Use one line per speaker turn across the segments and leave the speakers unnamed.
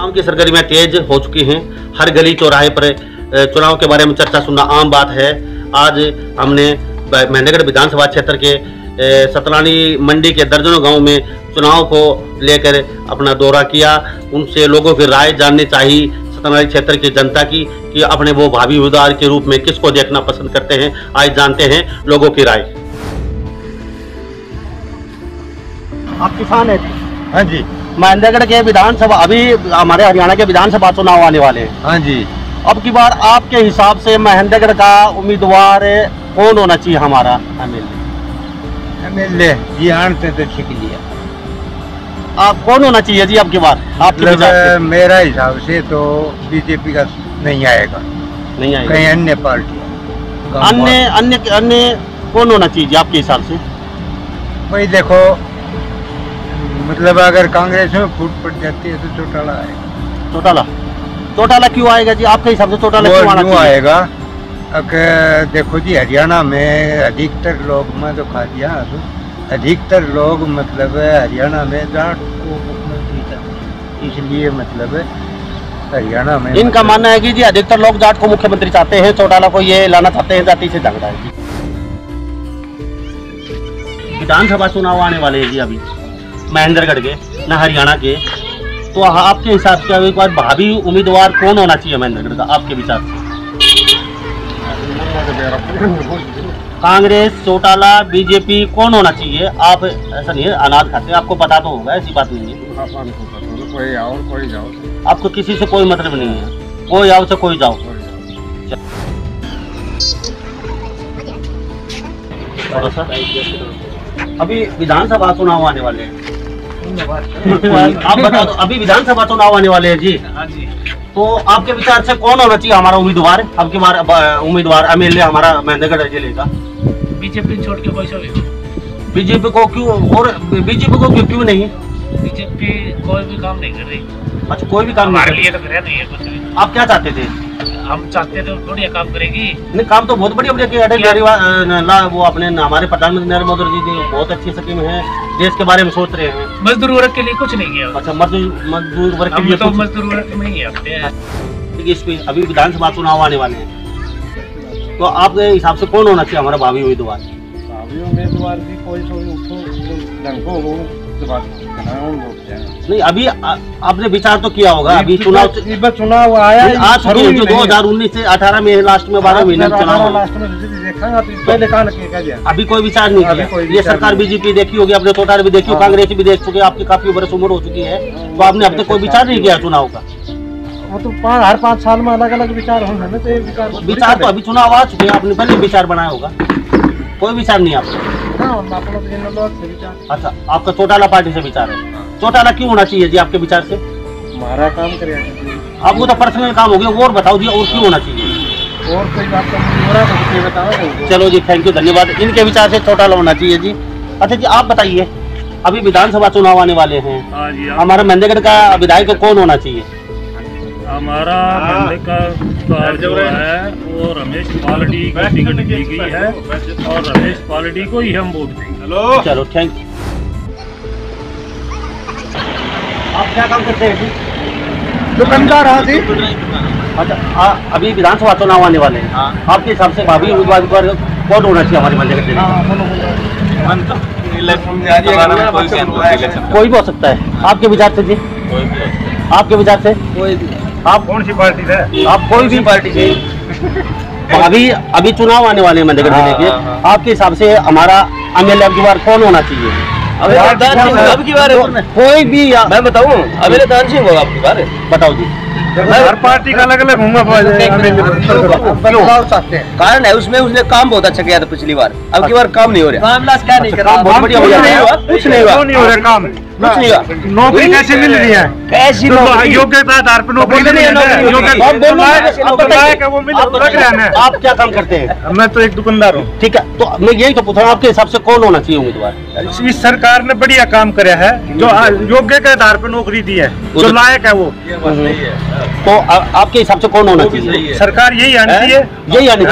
चुनाव की सरगर्मियां तेज हो चुकी हैं। हर गली चौराहे पर चुनाव के बारे में चर्चा सुनना आम बात है। आज हमने महेंद्रगढ़ विधानसभा क्षेत्र के सतलानी मंडी के दर्जनों गांव में चुनाव को लेकर अपना दौरा किया। उनसे लोगों की राय जाननी चाहिए, सतलानी क्षेत्र की जनता की, कि अपने वो भावी उम्मीदवार के रूप में किसको देखना पसंद करते हैं। आज जानते हैं लोगों की राय। आप किसान हैं?
हाँ जी।
महेंद्रगढ़ के विधानसभा, अभी हमारे हरियाणा के विधानसभा चुनाव आने वाले हैं।
हाँ जी।
अब की बार आपके हिसाब से महेंद्रगढ़ का उम्मीदवार कौन होना चाहिए? हमारा
एमएलए जी आनते तो ठीक लिया।
आप कौन होना चाहिए जी अब की बार आपके विचार से?
मेरा हिसाब से तो बीजेपी का नहीं आएगा,
नहीं आएगा,
कहीं अन्य पार्टी,
अन्य अन्य अन्य कौन होना चाहिए आपके हिसाब से?
भाई देखो, मतलब अगर कांग्रेस में फूट पड़ जाती है तो चौटाला आएगा।
चौटाला? चौटाला क्यों आएगा जी आपके हिसाब से? चौटाला क्यों आना चाहिए?
आएगा? अगर देखो जी, हरियाणा में अधिकतर लोग, मैं तो खा दिया, अधिकतर लोग मतलब हरियाणा में जाट को मुख्यमंत्री चाहते हैं, इसलिए मतलब हरियाणा में
इनका मानना है कि जी अधिकतर लोग जाट को मुख्यमंत्री चाहते हैं, चौटाला को ये लाना चाहते हैं, जाति से झगड़ा है। विधानसभा चुनाव आने वाले हैं जी अभी महेंद्रगढ़ के, न हरियाणा के, तो आपके हिसाब से एक बार भावी उम्मीदवार कौन होना चाहिए महेंद्रगढ़ का आपके विचार से? कांग्रेस, चौटाला, बीजेपी, कौन होना चाहिए? आप ऐसा नहीं है, अनाज खाते हैं, आपको पता तो होगा, ऐसी बात नहीं है।
कोई आओ कोई जाओ,
आपको किसी से कोई मतलब नहीं है, कोई आओ से कोई जाओ। अभी विधानसभा चुनाव आने वाले हैं, आप बता दो, अभी विधानसभा चुनाव आने वाले हैं जी। हाँ जी। तो आपके विचार से कौन होना चाहिए हमारा उम्मीदवार अब की बार? उम्मीदवार एमएलए हमारा महेंद्रगढ़ जिले का
बीजेपी छोड़ के कोई सा भी।
बीजेपी को क्यों? और बीजेपी को क्यों नहीं?
बीजेपी कोई भी काम नहीं कर रही।
अच्छा, कोई भी काम
हमारे लिए तो कर नहीं है कुछ भी।
आप क्या चाहते थे?
हम चाहते थे बढ़िया काम करेगी।
नहीं, काम तो बहुत बढ़िया बढ़िया किया। वो अपने हमारे प्रधानमंत्री नरेंद्र मोदी जी ने बहुत अच्छी स्कीम है, देश के बारे में सोच रहे हैं।
मजदूर वर्ग के लिए कुछ नहीं किया।
अच्छा, मजदूर वर्ग के लिए
तो मजदूर वर्ग में ही आते हैं।
अभी विधानसभा चुनाव आने वाले हैं, तो आपके हिसाब से कौन होना चाहिए हमारा भावी उम्मीदवार?
भावी उम्मीदवार भी कोई
नहीं, अभी आपने विचार तो किया होगा। अभी
चुनाव आया
आज जो 2019 से 18 में लास्ट में 12 महीने चुनाव
लास्ट में देखा, पहले कहा
अभी कोई विचार नहीं किया। ये सरकार बीजेपी देखी होगी, अपने चौटाला भी देखी, कांग्रेस भी देख चुके, आपकी काफी बरस उम्र हो चुकी है, तो आपने अब तक कोई विचार नहीं किया चुनाव का?
वो तो हर 5 साल में अलग अलग विचार होंगे ना, तो
विचार तो अभी चुनाव आ चुके हैं, आपने पहले विचार बनाया होगा। कोई विचार नहीं आपका? अच्छा, आपका चौटाला पार्टी से विचार है। चौटाला क्यों होना चाहिए जी आपके विचार से?
हमारा काम करेगा।
आपको तो पर्सनल काम हो गया, और बताओ जी, और क्यों होना चाहिए?
और कोई बात नहीं बताओ।
चलो जी, थैंक यू, धन्यवाद। इनके विचार से चौटाला होना चाहिए जी। अच्छा जी, आप बताइए, अभी विधानसभा चुनाव आने वाले हैं, हमारा महेंद्रगढ़ का विधायक कौन होना चाहिए?
हमारा महेंद्रगढ़ जो है वो रमेश पालड़ी की टिकट दी गई है, और रमेश पालड़ी को ही हम वोट देंगे।
चलो, थैंक यू। आप क्या काम करते हैं जी?
दुकानदार हाँ जी।
अच्छा, अभी विधानसभा चुनाव आने वाले हैं, आपके हिसाब से भावी उम्मीदवार कौन होना चाहिए हमारे महेंद्रगढ़ जिले में? कोई भी हो सकता है। आपके विचार से जी? आपके विचार से? कोई भी। आप
कौन सी पार्टी है?
आप कोई भी पार्टी से? अभी चुनाव आने वाले हैं महेंद्रगढ़ जिले के, आपके हिसाब से हमारा एमएलए अब की बार कौन होना चाहिए?
अब की बार
कोई भी,
मैं बताऊं, अभी दान सिंह होगा आपकी बार।
बताओ जी।
हर पार्टी का अलग अलग होगा,
कारण है उसमें, उसने काम बहुत अच्छा किया था पिछली बार, अब की बार काम नहीं हो रहा।
क्या नहीं कर रहा? बहुत बढ़िया हो
रहा, कुछ नहीं हुआ,
नहीं हो रहा काम,
कुछ नहीं हुआ।
नौकरी कैसे मिल रही है?
कैसी
योग्यता आधार पर नौकरी मिल रही है?
आप क्या काम करते हैं?
मैं तो एक दुकानदार हूँ।
ठीक है, तो मैं यही तो पूछ रहा हूँ, आपके हिसाब से कौन होना चाहिए उम्मीदवार?
इस सरकार ने बढ़िया काम कराया है, जो योग्य के आधार पर नौकरी दी है, जो लायक है वो।
तो आपके हिसाब से कौन होना चाहिए?
सरकार यही आनी चाहिए,
यही आनी चाहिए।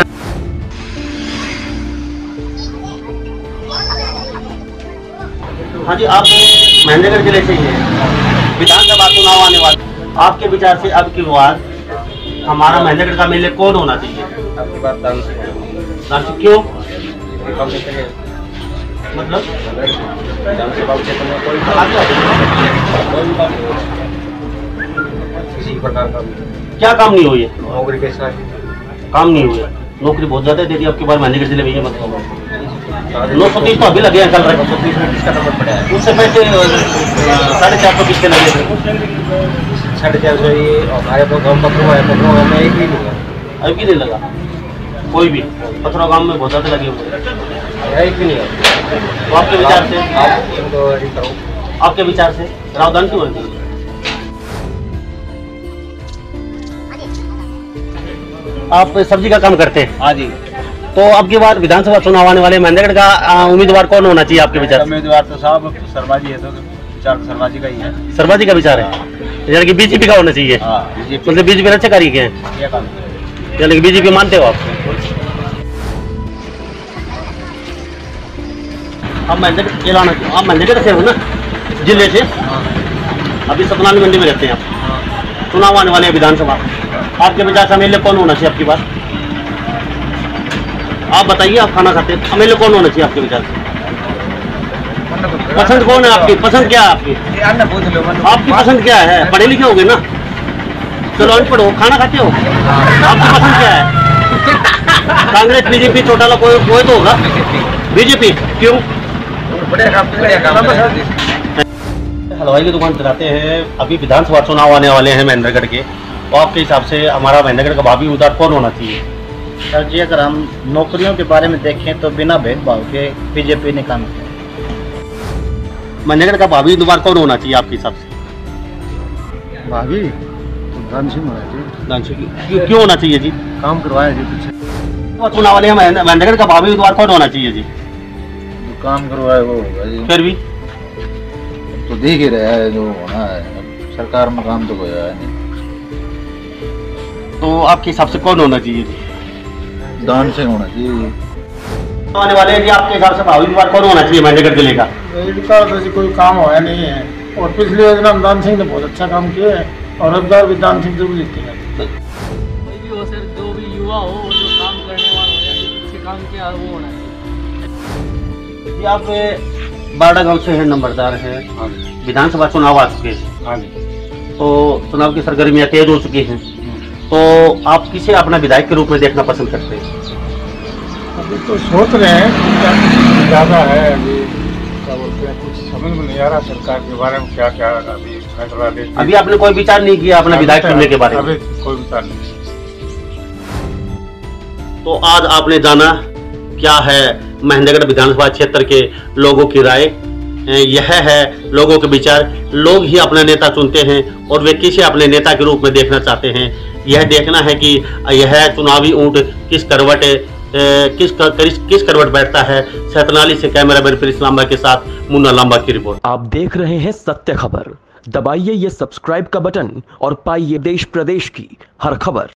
हाँ जी, आप महेंद्रगढ़ जिले से ही हैं, विधानसभा चुनाव आने वाले आपके विचार से अब की बार हमारा महेंद्रगढ़ का एमएलए कौन होना चाहिए?
आपकी बात दान से
क्यों?
कम नहीं करें
मतलब
विधानसभा क्षेत्र में कोई किसी प्रकार का
क्या काम नहीं हुई है?
नौकरी के साथ
काम नहीं हुआ, नौकरी बहुत ज्यादा दे दी आपकी बार महेंद्रगढ़ जिले में, ये मतलब 930 तो अभी लगे हैं, कल रहे
130 में किसका नंबर पड़ा है?
उससे पहले 450 किसके लगे थे?
450 ये हमारे तो गाँव पत्रों में एक भी नहीं है,
अभी भी नहीं लगा कोई भी। पथरा गांव में बहुत ज्यादा लगे हुए हैं।
एक भी नहीं है।
तो आपके विचार से
आप इंक्वायरी करो।
आपके विचार से रावदान क्यों होनी चाहिए? आप सब्जी का काम करते हैं?
हाँ जी।
तो अब की बार विधानसभा चुनाव आने वाले, महेंद्रगढ़ का उम्मीदवार कौन होना चाहिए आपके विचार से?
उम्मीदवार तो साहब शर्मा जी है, तो विचार तो शर्मा जी का ही है।
शर्मा जी का विचार है, यानी कि बीजेपी का होना चाहिए।
बीजेपी
मतलब बीजेपी ने अच्छे कार्य किए हैं,
ये काम
यानी कि बीजेपी मानते हो आप? आप महेंद्रगढ़ से हो ना, जिले से? अभी सतनामी मंडी में रहते हैं आप। चुनाव आने वाले हैं विधानसभा, आपके विचार से एमएलए कौन होना चाहिए आपकी बात? आप बताइए, आप खाना खाते हैं, एमएलए कौन होना चाहिए आपके विचार से? पसंद कौन है आपकी? पसंद क्या है आपकी? आपकी पसंद क्या है? पढ़े लिखे होगे ना? चलो अनपढ़ हो, खाना खाते हो, आपकी पसंद क्या है? कांग्रेस, बीजेपी, चौटाला कोई तो होगा। बीजेपी क्यों? हलवाई की दुकान चलाते हैं, अभी विधानसभा चुनाव आने वाले हैं महेंद्रगढ़ के, तो आपके हिसाब से हमारा महेंद्रगढ़ का भावी उम्मीदवार कौन होना चाहिए?
सर जी, अगर हम नौकरियों के बारे में देखें तो बिना भेदभाव के बीजेपी ने काम किया।
महेंद्रगढ़ का भावी उम्मीदवार कौन होना चाहिए आपके हिसाब से?
भाभी दान सिंह होना चाहिए,
क्यों होना चाहिए जी?
काम करवाया जी कुछ
चुनाव वाले हैं, महेंद्रगढ़ का भावी उम्मीदवार कौन होना चाहिए जी?
काम करवाए वो होगा जी।
फिर भी
तो देख ही रहा है जो होना है, सरकार में काम तो कोई है नहीं।
तो आपके हिसाब से कौन होना चाहिए जी?
दान से होना चाहिए।
आने वाले हैं जी, आपके हिसाब से भावी उम्मीदवार कौन होना चाहिए महेंद्रगढ़ जिले का?
इनका तो जी कोई काम होया नहीं है, और पिछली योजना में दान सिंह ने बहुत अच्छा काम किया है, और अब बार भी दान सिंह जरूर जीतेगा।
कोई भी हो सर, जो भी युवा हो, जो काम करने वाला हो या जो अच्छे काम किया वो होना चाहिए।
जी आप बारडा गांव से हैं, नंबरदार हैं, विधानसभा चुनाव आ चुके हैं, तो चुनाव की सरगर्मियां तेज हो चुकी हैं, तो आप किसे अपना विधायक के रूप में देखना पसंद करते हैं?
अभी तो सोच रहे हैं ज़्यादा है, अभी क्या बोलते हैं, कुछ समझ में नहीं आ रहा सरकार के बारे में क्या क्या अभी फैसला लेती है।
अभी आपने कोई विचार नहीं किया अपना विधायक चुनने के बारे में?
अभी कोई विचार नहीं।
तो आज आपने जाना क्या है महेंद्रगढ़ विधानसभा क्षेत्र के लोगों की राय, यह है लोगों के विचार। लोग ही अपना नेता चुनते हैं और वे किसे अपने नेता के रूप में देखना चाहते हैं, यह देखना है कि यह चुनावी ऊंट किस करवट बैठता है। सतनाली से कैमरामैन प्रिंस लांबा के साथ मुन्ना लांबा की रिपोर्ट।
आप देख रहे हैं सत्य खबर, दबाइए ये सब्सक्राइब का बटन और पाइए देश प्रदेश की हर खबर।